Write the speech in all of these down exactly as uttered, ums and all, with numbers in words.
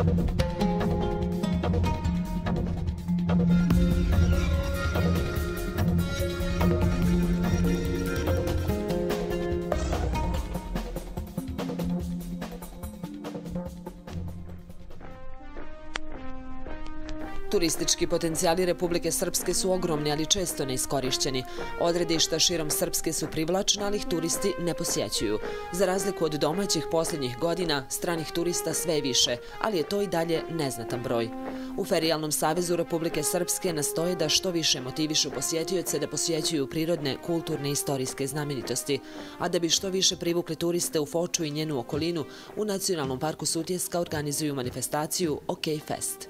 Turistički potencijali Republike Srpske su ogromni, ali često neiskorišćeni. Odredišta širom Srpske su privlačna, ali ih turisti ne posjećuju. Za razliku od domaćih posljednjih godina, stranih turista sve je više, ali je to i dalje neznatan broj. U Ferijalnom savezu Republike Srpske nastoje da što više motivišu posjetioce da posjećuju prirodne, kulturne i istorijske znamenitosti, a da bi što više privukli turiste u Foču i njenu okolinu, u Nacionalnom parku Sutjeska organizuju manifestaciju OK Fest.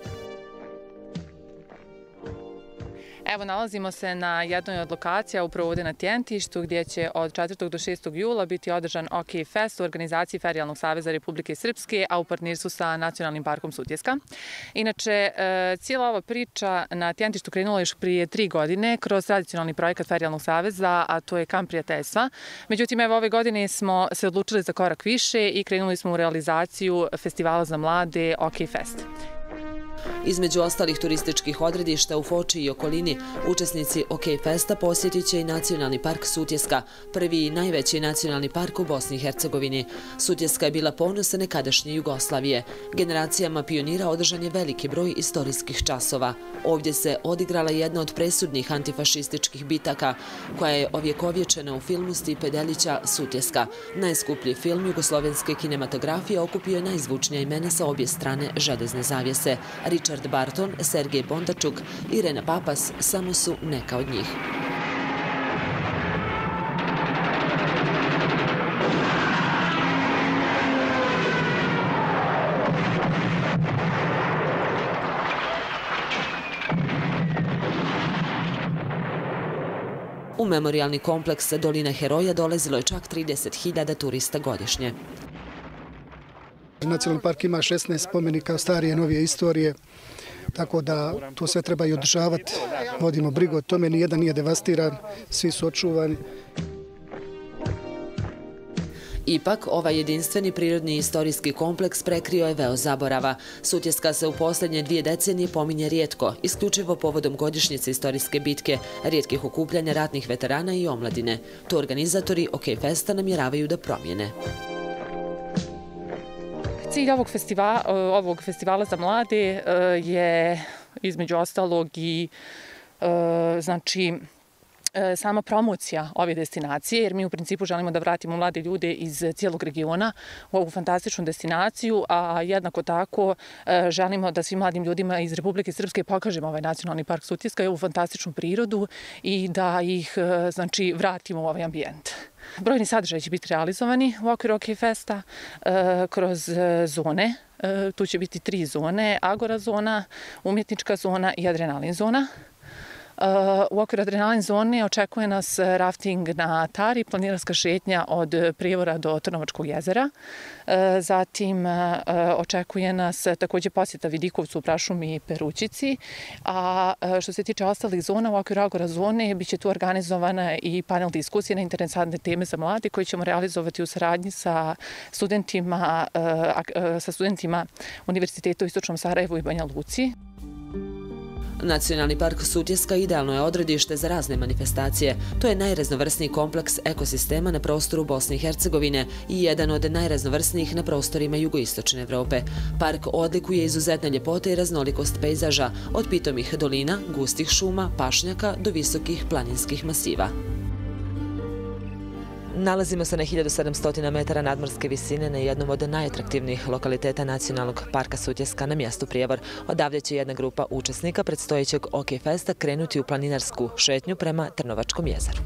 Evo, nalazimo se na jednoj od lokacija upravo ovdje na Tjentištu, gdje će od četvrtog do šestog jula biti održan OK Fest u organizaciji Ferijalnog saveza Republike Srpske, a u partnerstvu sa Nacionalnim parkom Sutjeska. Inače, cijela ova priča na Tjentištu krenula još prije tri godine kroz tradicionalni projekat Ferijalnog saveza, a to je Kamp prijateljstva. Međutim, evo, ove godine smo se odlučili za korak više i krenuli smo u realizaciju festivala za mlade OK Fest. Između ostalih turističkih odredišta u Foči i okolini, učesnici OK Festa posjetit će i Nacionalni park Sutjeska, prvi i najveći nacionalni park u Bosni i Hercegovini. Sutjeska je bila ponos nekadašnje Jugoslavije. Generacijama pionira održan je veliki broj istorijskih časova. Ovdje se odigrala jedna od presudnih antifašističkih bitaka, koja je ovjekovječena u filmu Stipe Delića Sutjeska. Najskuplji film jugoslovenske kinematografije okupio je najzvučnija imena sa obje strane željezne zavjese. Richard Barton, Sergej Bondačuk i Irena Papas samo su neka od njih. U memorijalni kompleks Dolina heroja dolazilo je čak trideset hiljada turista godišnje. Nacionalni park ima šesnaest spomenika starije, novije istorije, tako da to sve treba i održavati. Vodimo brigu o tome, nijedan nije devastiran, svi su očuvani. Ipak, ovaj jedinstveni prirodni i istorijski kompleks prekrio je veo zaborava. Sutjeska se u posljednje dvije decenije pominje rijetko, isključivo povodom godišnjice istorijske bitke, rijetkih okupljanja ratnih veterana i omladine. To organizatori OK Festa namjeravaju da promijene. Cilj ovog festivala, ovog festivala za mlade je između ostalog i znači sama promocija ove destinacije, jer mi u principu želimo da vratimo mlade ljude iz cijelog regiona u ovu fantastičnu destinaciju, a jednako tako želimo da svim mladim ljudima iz Republike Srpske pokažemo ovaj Nacionalni park Sutjeska i ovu fantastičnu prirodu i da ih znači vratimo u ovaj ambijent. Brojni sadržaji će biti realizovani u okviru OK Festa kroz zone. Tu će biti tri zone, Agora zona, umjetnička zona i adrenalin zona. U okviru adrenalin zone očekuje nas rafting na Tari, planinarska šetnja od Prijevora do Trnovačkog jezera. Zatim očekuje nas također posjeta Vidikovcu, Prašumi i Perućici. A što se tiče ostalih zona, u okviru Agora zone biće tu organizovana i panel diskusije na interesantne teme za mlade koje ćemo realizovati u saradnji sa studentima, sa studentima Univerziteta u Istočnom Sarajevu i Banja Luci. Nacionalni park Sutjeska idealno je odredište za razne manifestacije. To je najraznovrsniji kompleks ekosistema na prostoru Bosne i Hercegovine i jedan od najraznovrsnijih na prostorima jugoistočne Evrope. Park odlikuje izuzetne ljepote i raznolikost pejzaža, od pitomih dolina, gustih šuma, pašnjaka do visokih planinskih masiva. Nalazimo se na hiljadu sedamsto metara nadmorske visine na jednom od najatraktivnijih lokaliteta Nacionalnog parka Sutjeska na mjestu Prijevor. Odavdje će jedna grupa učesnika predstojećeg OK Festa krenuti u planinarsku šetnju prema Trnovačkom jezeru.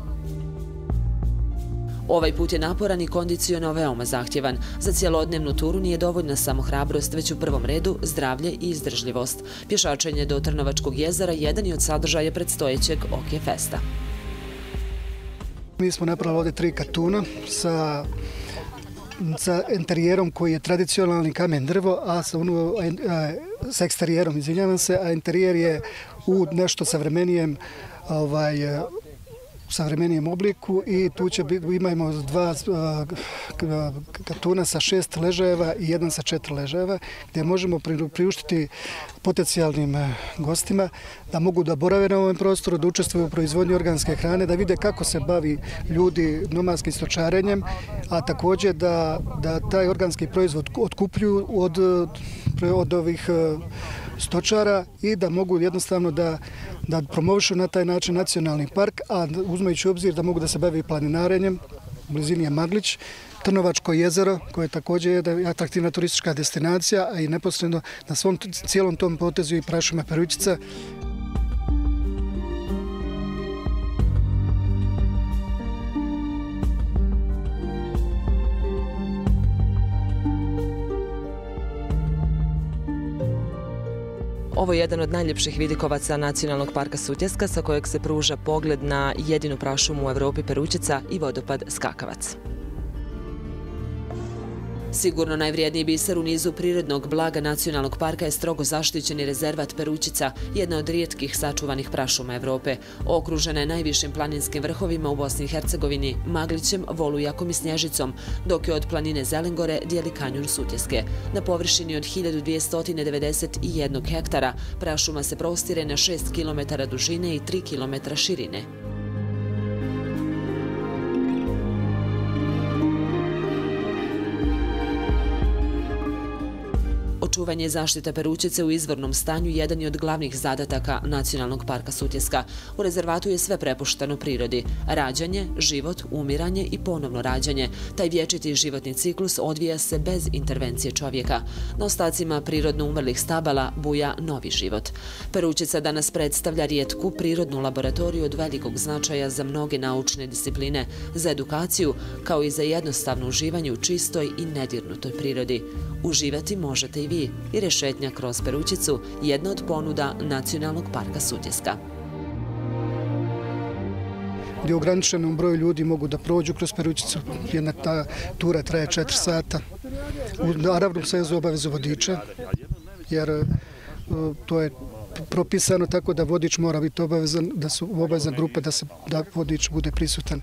Ovaj put je naporan i kondiciono veoma zahtjevan. Za cijelodnevnu turu nije dovoljna samo hrabrost, već u prvom redu zdravlje i izdržljivost. Pješačenje do Trnovačkog jezera jedan je od sadržaja predstojećeg OK Festa. Mi smo napravili ovdje tri kartuna sa, sa interijerom koji je tradicionalni kamen drvo, a sa, ono, a, sa eksterijerom, izvinjavam se, a interijer je u nešto savremenijem ovaj, u savremenijem obliku i tu će biti, imamo dva katuna sa šest ležajeva i jedan sa četiri ležajeva, gdje možemo priuštiti potencijalnim gostima da mogu da borave na ovom prostoru, da učestvuju u proizvodnji organske hrane, da vide kako se bavi ljudi nomadskim stočarenjem, a također da, da taj organski proizvod otkupljuju od, od ovih stočara i da mogu jednostavno da, da promovišu na taj način nacionalni park, a uzmajući u obzir da mogu da se bavi planinarenjem, u blizini je Maglić, Trnovačko jezero, koje je također jedna atraktivna turistička destinacija, a i neposredno na svom cijelom tom potezu i prašuma Perućica. Ovo je jedan od najljepših vidikovaca Nacionalnog parka Sutjeska, sa kojeg se pruža pogled na jedinu prašumu u Evropi Perućica i vodopad Skakavac. Sigurno najvrijedniji biser u nizu prirodnog blaga Nacionalnog parka je strogo zaštićeni rezervat Perućica, jedna od rijetkih sačuvanih prašuma Evrope. Okružena je najvišim planinskim vrhovima u Bosni i Hercegovini, Maglićem, Volujakom i Snježicom, dok je od planine Zelengore dijeli kanjon Sutjeske. Na površini od hiljadu dvjesto devedeset jedan hektara prašuma se prostire na šest kilometara dužine i tri kilometra širine. Očuvanje i zaštita Perućice u izvornom stanju jedan je od glavnih zadataka Nacionalnog parka Sutjeska. U rezervatu je sve prepušteno prirodi. Rađanje, život, umiranje i ponovno rađanje. Taj vječiti životni ciklus odvija se bez intervencije čovjeka. Na ostacima prirodno umrlih stabala buja novi život. Perućica danas predstavlja rijetku prirodnu laboratoriju od velikog značaja za mnoge naučne discipline, za edukaciju, kao i za jednostavno uživanje u čistoj i nedirnutoj prirodi. Uživati možete i vi, jer je šetnja kroz Perućicu jedna od ponuda Nacionalnog parka Sutjeska. Gdje u ograničenom broju ljudi mogu da prođu kroz Perućicu. Jedna ta tura traje četiri sata. U naravnom svezu obavezu vodiča, jer to je propisano tako da vodič mora biti obavezan, da su obavezna grupa da, se, da vodič bude prisutan.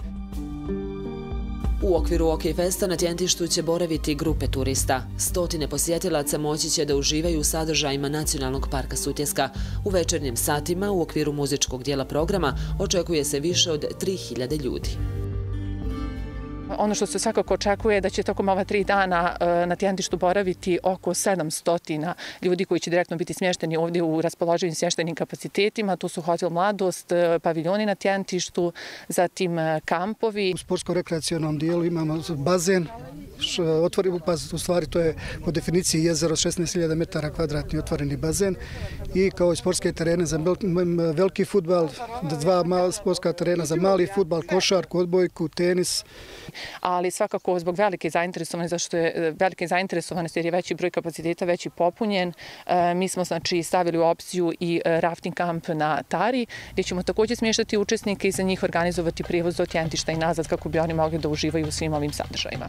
U okviru OK Festa na Tjentištu će boraviti grupe turista. Stotine posjetilaca moći će da uživaju u sadržajima Nacionalnog parka Sutjeska. U večernjim satima u okviru muzičkog dijela programa očekuje se više od tri hiljade ljudi. Ono što se svakako očekuje je da će tokom ova tri dana na Tjentištu boraviti oko sedamsto ljudi koji će direktno biti smješteni ovdje u raspoloživim smještajnim kapacitetima. Tu su hotel Mladost, paviljoni na Tjentištu, zatim kampovi. U sportsko-rekreacionom dijelu imamo bazen. U stvari to je po definiciji jezero šesnaest hiljada metara kvadratni otvoreni bazen i kao i sportske terene za veliki fudbal, dva sportska terena za mali fudbal, košarku, odbojku, tenis. Ali svakako zbog velike zainteresovanosti, zašto je velike zainteresovanosti jer je veći broj kapaciteta, veći popunjen, mi smo znači stavili u opciju i rafting kamp na Tari, gdje ćemo također smještati učesnike i za njih organizovati prijevoz do Tjentišta i nazad kako bi oni mogli da uživaju u svim ovim sadržajima.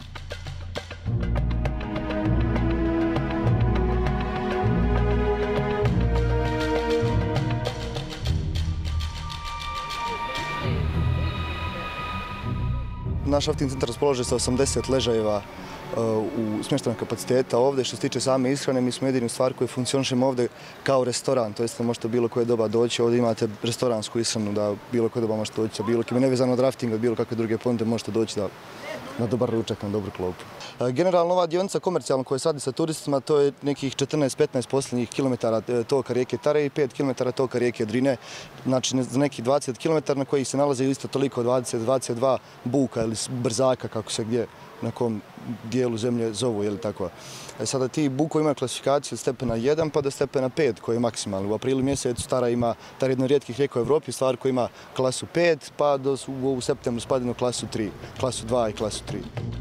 Naš rafting centar raspolaže sa osamdeset ležajeva u smještajnog kapaciteta ovdje. Što se tiče same ishrane, mi smo jedini stvar koji funkcionišemo ovdje kao restoran, to jest da možete bilo koje doba doći. Ovdje imate restoransku ishranu da bilo koje doba možete doći, bilo kime nevezano od raftinga, bilo kakve druge ponude možete doći da na dobar ručak, na dobru klopu. Generalno ova dionica komercijalna koja sadi sa turistima, to je nekih četrnaest petnaest posljednjih kilometara toka rijeke Tare i pet kilometara toka rijeke Drine, znači za nekih dvadeset kilometara na kojih se nalaze isto toliko dvadeset do dvadeset dva buka ili brzaka, kako se gdje na kom dijelu zemlje zovu, je li tako. E sada ti bukovi imaju klasifikaciju od stepena jedan pa do stepena pet koji je maksimalni. U aprilu mjesecu Tara ima, Tara je jedna od rijetkih rijeka u Evropi, stvar koja ima klasu pet pa do, u septembru spadne u klasu tri, klasu dva i klasu tri.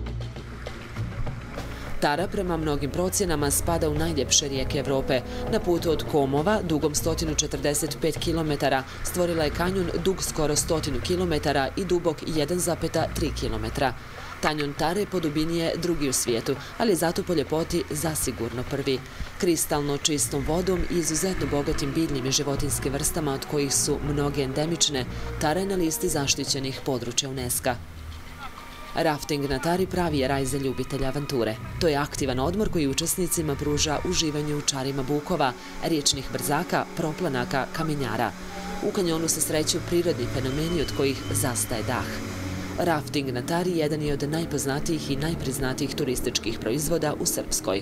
Tara prema mnogim procjenama spada u najljepše rijeke Evrope. Na putu od Komova, dugom sto četrdeset pet kilometara, stvorila je kanjon dug skoro sto kilometara i dubok jedan zarez tri kilometra. Tanjun Tare po dubini je drugi u svijetu, ali je zato po ljepoti zasigurno prvi. Kristalno čistom vodom i izuzetno bogatim biljnim i životinskim vrstama, od kojih su mnoge endemične, Tara je na listi zaštićenih područja UNESCO-a. Rafting na Tari pravi je raj za ljubitelja avanture. To je aktivan odmor koji učesnicima pruža uživanje u čarima bukova, riječnih brzaka, proplanaka, kamenjara. U kanjonu se sreću prirodni fenomeni od kojih zastaje dah. Rafting na Tari jedan je od najpoznatijih i najpriznatijih turističkih proizvoda u Srpskoj.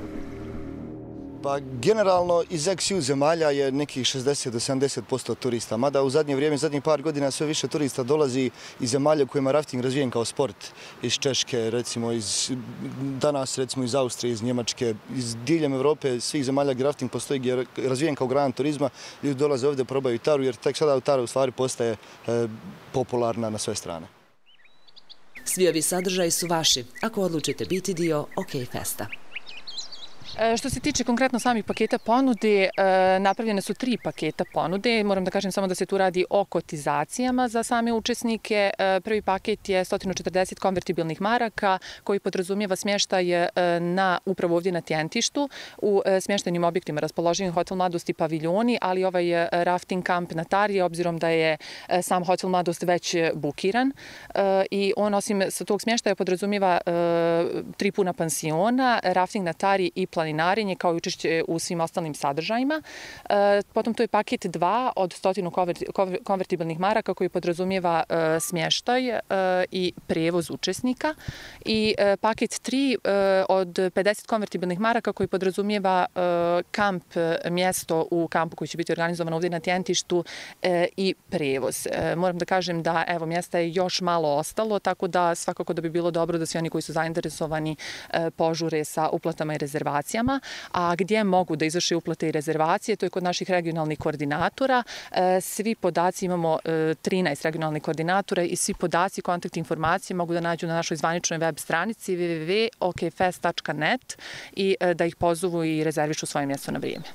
Pa generalno iz ex-ju zemalja je nekih šezdeset do sedamdeset posto turista, mada u zadnje vrijeme, zadnjih par godina sve više turista dolazi iz zemalja u kojima je rafting razvijen kao sport. Iz Češke, recimo iz, danas recimo iz Austrije, iz Njemačke, iz diljem Evrope, svih zemalja gdje rafting postoji, gdje je razvijen kao grana turizma, ljudi dolaze ovdje, probaju Taru, jer tek sada Tara u stvari postaje e, popularna na sve strane. Svi ovi sadržaji su vaši, ako odlučite biti dio OK Festa. Što se tiče konkretno samih paketa ponude, napravljene su tri paketa ponude. Moram da kažem samo da se tu radi o kotizacijama za same učesnike. Prvi paket je sto četrdeset konvertibilnih maraka koji podrazumijeva smještaj na, upravo ovdje na Tjentištu u smještajnim objektima raspoloživim Hotel Mladost i paviljoni, ali ovaj rafting kamp na Tari, obzirom da je sam Hotel Mladost već bukiran. I on osim tog smještaja podrazumijeva tri puna pansiona, rafting na Tari i planinarenje kao i učešće u svim ostalim sadržajima. Potom to je paket dva od stotinu konvertibilnih maraka koji podrazumijeva smještaj i prevoz učesnika. I paket tri od pedeset konvertibilnih maraka koji podrazumijeva kamp, mjesto u kampu koji će biti organizovan ovdje na Tjentištu i prevoz. Moram da kažem da evo mjesta je još malo ostalo, tako da svakako da bi bilo dobro da svi oni koji su zainteresovani požure sa uplatama i rezervacijama. A gdje mogu da izvrše uplate i rezervacije, to je kod naših regionalnih koordinatora. Svi podaci, imamo trinaest regionalnih koordinatora i svi podaci, kontakt informacije mogu da nađu na našoj zvaničnoj web stranici w w w tačka o k fest tačka net i da ih pozovu i rezervišu svoje mjesto na vrijeme.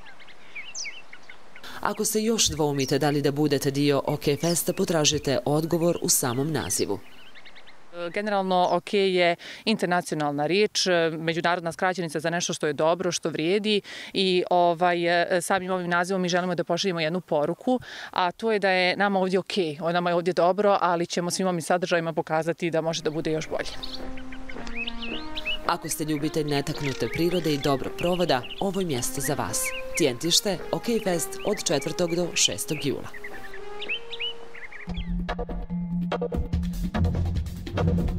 Ako se još dvoumite da li da budete dio OK Festa, potražite odgovor u samom nazivu. Generalno, OK je internacionalna riječ, međunarodna skraćenica za nešto što je dobro, što vrijedi i ovaj, samim ovim nazivom mi želimo da pošaljemo jednu poruku, a to je da je nama ovdje OK, nama je ovdje dobro, ali ćemo svim ovim sadržajima pokazati da može da bude još bolje. Ako ste ljubitelj netaknute prirode i dobrog provoda, ovo je mjesto za vas. Tjentište, OK Fest od četvrtog do šestog jula. Thank you.